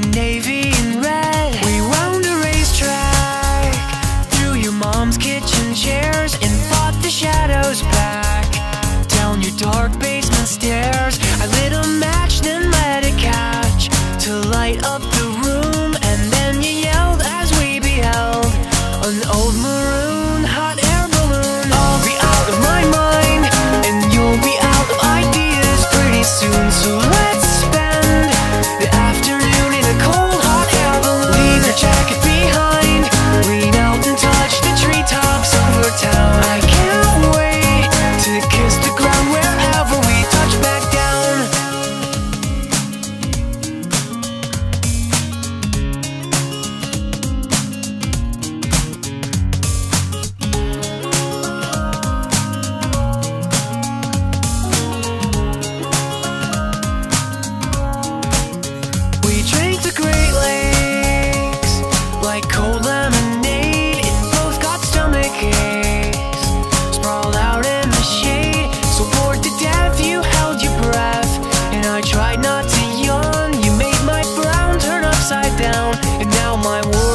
navy and red. We roamed a racetrack through your mom's kitchen chairs and fought the shadows back down your dark basement stairs. I lit a match, then let it catch to light up the room, and then you yelled as we beheld an old maroon hot air balloon. I'll be out of my mind, and you'll be out of ideas pretty soon. So let's spend the afternoon in a cold hot air balloon. Leave your jacket behind, lean out and touch the treetops over town. I can't wait to kiss the ground wherever we touch back down. We drank the Great Lakes like cold lemonade, and both got stomach aches. Sprawled out in the shade, so bored to death you held your breath, and I tried not to yawn. You made my frown turn upside down, and now my world